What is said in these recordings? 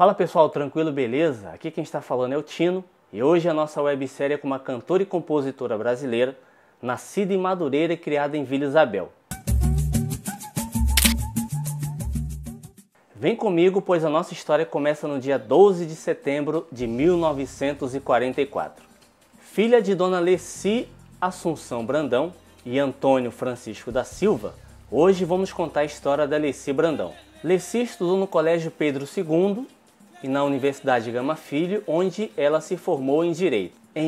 Fala pessoal, tranquilo, beleza? Aqui quem está falando é o Tino e hoje a nossa websérie é com uma cantora e compositora brasileira nascida em Madureira e criada em Vila Isabel. Vem comigo, pois a nossa história começa no dia 12 de setembro de 1944. Filha de Dona Leci Assunção Brandão e Antônio Francisco da Silva, hoje vamos contar a história da Leci Brandão. Leci estudou no Colégio Pedro II e na Universidade Gama Filho, onde ela se formou em Direito. Em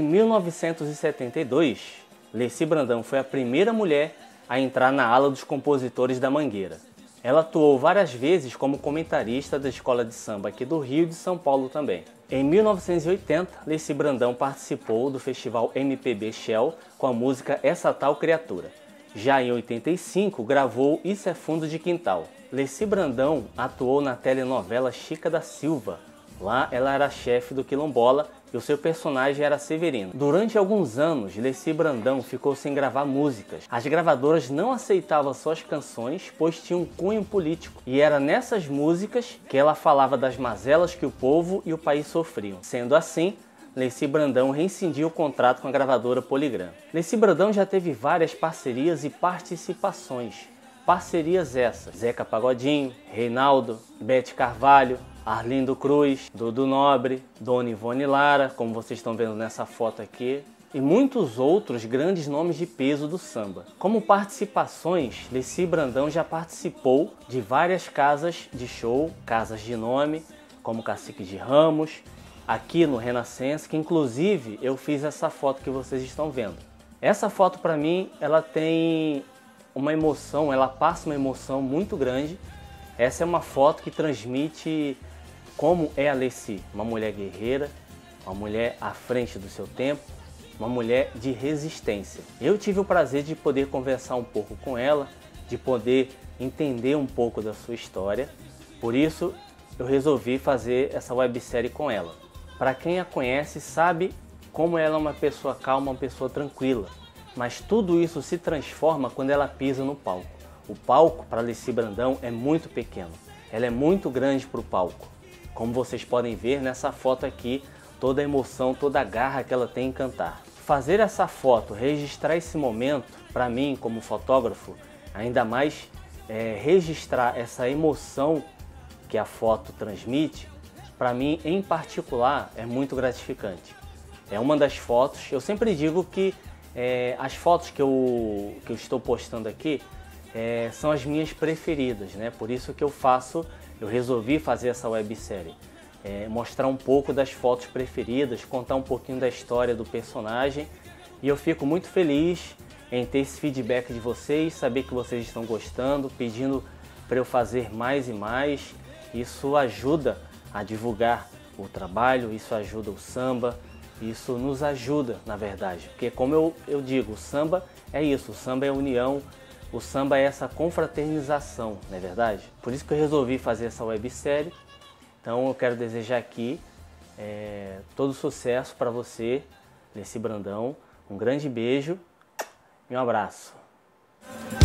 1972, Leci Brandão foi a primeira mulher a entrar na ala dos compositores da Mangueira. Ela atuou várias vezes como comentarista da escola de samba aqui do Rio e de São Paulo também. Em 1980, Leci Brandão participou do festival MPB Shell com a música Essa Tal Criatura. Já em 85, gravou Isso é Fundo de Quintal. Leci Brandão atuou na telenovela Chica da Silva. Lá ela era chefe do Quilombola e o seu personagem era Severino. Durante alguns anos, Leci Brandão ficou sem gravar músicas. As gravadoras não aceitavam suas canções, pois tinham um cunho político. E era nessas músicas que ela falava das mazelas que o povo e o país sofriam. Sendo assim, Leci Brandão rescindiu o contrato com a gravadora Poligram. Leci Brandão já teve várias parcerias e participações. Parcerias essas: Zeca Pagodinho, Reinaldo, Bete Carvalho, Arlindo Cruz, Dudu Nobre, Dona Ivone Lara, como vocês estão vendo nessa foto aqui, e muitos outros grandes nomes de peso do samba. Como participações, Leci Brandão já participou de várias casas de show, casas de nome, como Cacique de Ramos, aqui no Renascença, que inclusive eu fiz essa foto que vocês estão vendo. Essa foto para mim, ela tem uma emoção, ela passa uma emoção muito grande. Essa é uma foto que transmite como é a Leci, uma mulher guerreira, uma mulher à frente do seu tempo, uma mulher de resistência. Eu tive o prazer de poder conversar um pouco com ela, de poder entender um pouco da sua história, por isso eu resolvi fazer essa websérie com ela. Para quem a conhece sabe como ela é uma pessoa calma, uma pessoa tranquila, mas tudo isso se transforma quando ela pisa no palco. O palco para Leci Brandão é muito pequeno, ela é muito grande para o palco. Como vocês podem ver nessa foto aqui, toda a emoção, toda a garra que ela tem em cantar. Fazer essa foto, registrar esse momento, para mim como fotógrafo, ainda mais registrar essa emoção que a foto transmite, para mim em particular é muito gratificante. É uma das fotos, eu sempre digo que as fotos que eu estou postando aqui são as minhas preferidas, né? Por isso que eu resolvi fazer essa websérie. Mostrar um pouco das fotos preferidas, contar um pouquinho da história do personagem. E eu fico muito feliz em ter esse feedback de vocês, saber que vocês estão gostando, pedindo para eu fazer mais e mais. Isso ajuda a divulgar o trabalho, isso ajuda o samba. Isso nos ajuda, na verdade, porque como eu digo, o samba é isso, o samba é união, o samba é essa confraternização, não é verdade? Por isso que eu resolvi fazer essa websérie. Então eu quero desejar aqui todo sucesso para você, Leci Brandão, um grande beijo e um abraço.